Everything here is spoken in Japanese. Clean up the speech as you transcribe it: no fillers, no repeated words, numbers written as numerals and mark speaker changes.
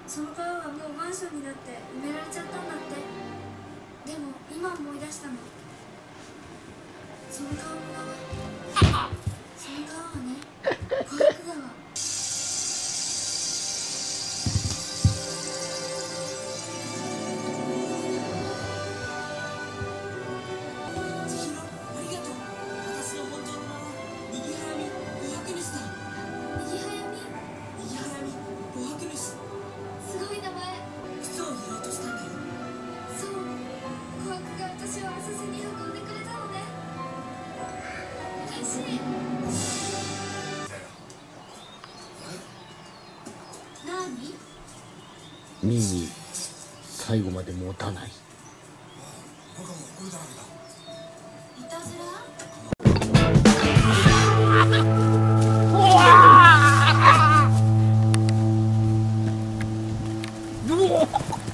Speaker 1: その川はもうマンションになって埋められちゃったんだって。でも今思い出したの。その川の名はね、小白川。
Speaker 2: ミー最後まで持たない。
Speaker 1: いたずら？
Speaker 2: うわ